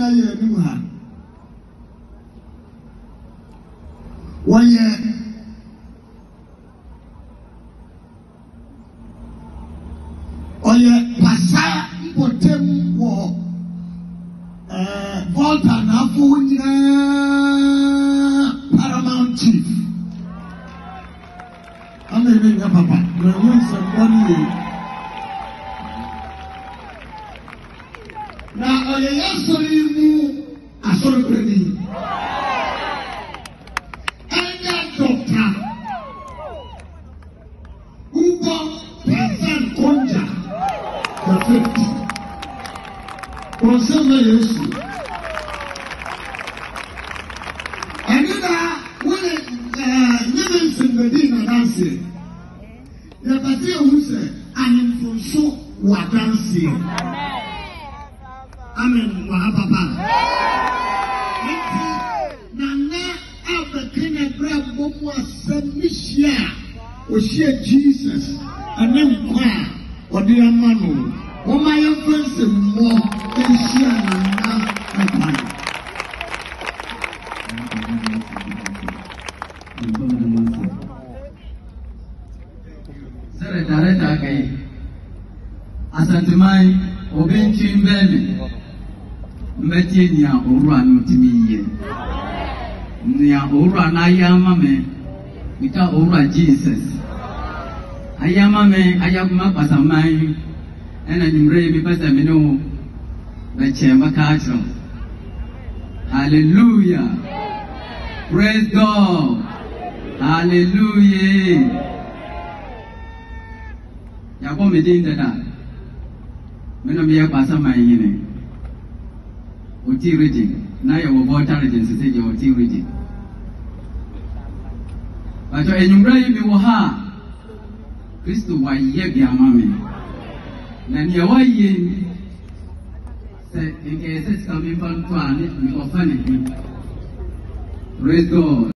na ye ni ha oye pasa potem wo Volta na funya Paramount Chief amene nga papa na wonsa mbani na oye yasori mu asori preni enya doctor ugo pesan konja perfect Consema Yesu anina wole nyebe Medina danse ya pati ehuse animfonso wa danse amen wa papa nana abekene bra bomu asemishia ohie Jesus anem kwa odi amano Oma your friends more than she and Asantumai, Obenchim Baby, Metinia, Oran to me. Nia Oran, I am a man, without Ora Jesus. I am a man, I am Mapasamai. And I'm ready because I know the chamber castle. Hallelujah. Praise God. Hallelujah. Yabo medin da. Mena biya pasa mai yine. Oti reading. Na ya wo voter agency say you oti reading. But enyumra yi mi wo ha. Kristo wa ye bi amame. Nani awaye say in case it's coming from Praise God.